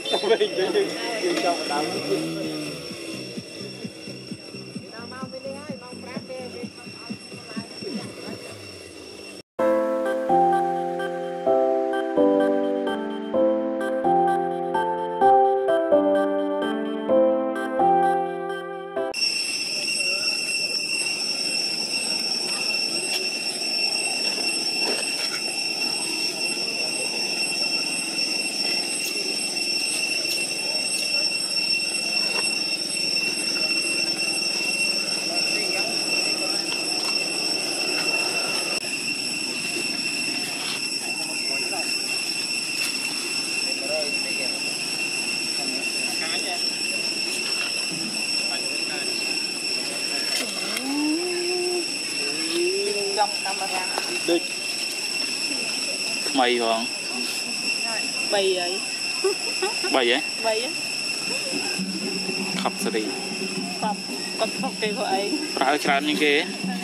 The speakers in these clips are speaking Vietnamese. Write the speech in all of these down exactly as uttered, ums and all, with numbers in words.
Mình chứ trong đám địch mày hả bầy ấy bày ấy bầy á khập sao đi khập khập khập cái của ấy phải tràn những cái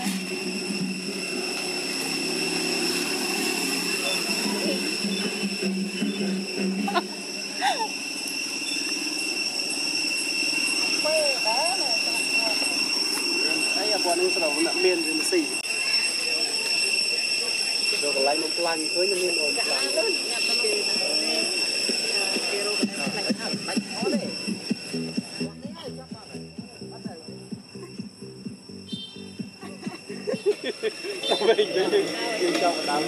đây là bọn nó đầu nặng miên thì nó xì rồi lấy một lăn cưới nó miên rồi mình chứ trong đám